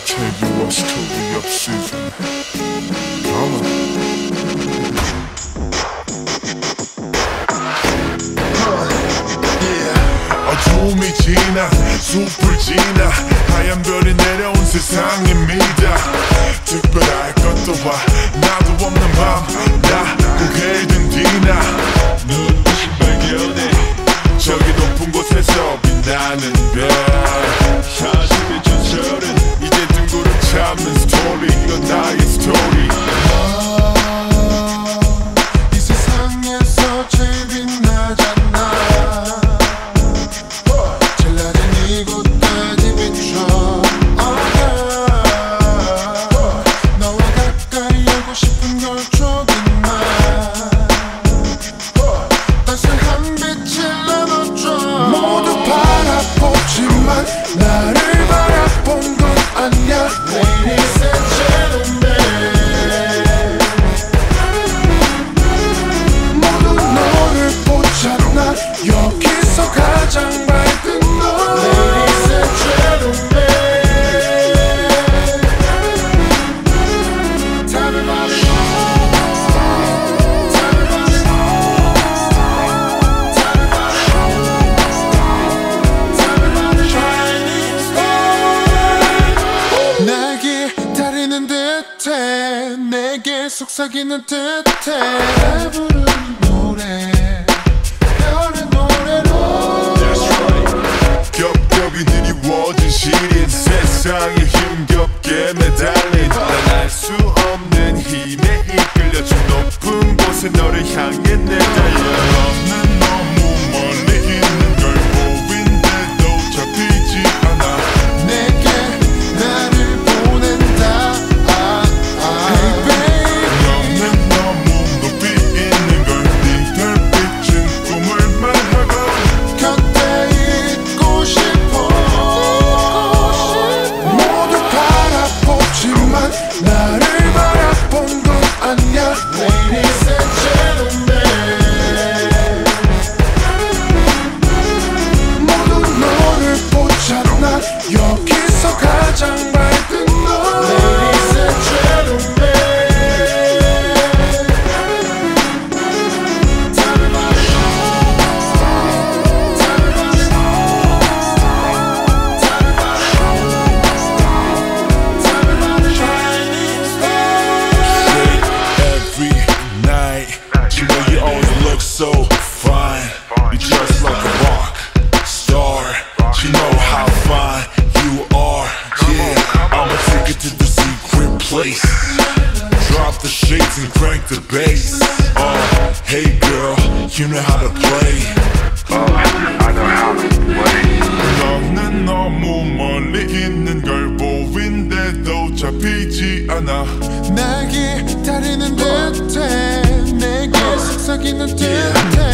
tell you a story of season. Come on. 어둠이 지나 숲을 지나 하얀 별이 내려온 세상입니다. 특별할 것도 와 나도 없는 밤나 고개에 든 뒤나 눈부신 발견해 저기 높은 곳에서 빛나는 별 현실의 전설은 이제 뜬구름 참는 스토리 이건 나의 스토리. 이 세상에서 제일 빛나잖아. 제일 낮은 이곳까지 비춰 너와 가까이 하고 싶은 걸 조금만 따스한 빛을 나눠줘. 모두 바라보지만 나를 바라본 건 아니야. Ladies and gentlemen 모두 너를 보잖아. 여기서 가장 밝은 너. Ladies and gentlemen Tell me about it. Tell me about it. Tell me about it. Tell me about it. Shining star 내게 기다리는 듯해. 내게 속삭이는 듯해. 부르는 노래 별의 노래로. That's right. 겹겹이 드리워진 시린 세상에 힘겹게 매달린 난 알 수 없는 힘에 이끌려 저 높은 곳에 너를 향해 내달려. 너는 너무 멀리 있는 걸 보인데도 잡히지 않아. 내게 나를 보낸다. Hey baby 너는 너무 높이 있는 걸 네 별빛은 꿈을 말하고 곁에 있고 싶어. 모두 바라보지만 나를 바라본 건 아니야. Ladies and gentlemen 모두 너를 보잖아. 여기서 가장 밝은 너. Ladies and gentlemen Tell me about it. Tell me about it. Tell me about it. Tell me about it. Shining star every night. You know you always look so fine. You're just like a rock star. You know how fine you are. Yeah, I'ma take it to the secret place. Drop the shades and crank the bass. Hey girl, you know how to play. I know how to play. 너는 너무 멀리 있는 걸 보인데도 잡히지 않아. 내게 기다리는 듯해. 내게 속삭이는 듯해.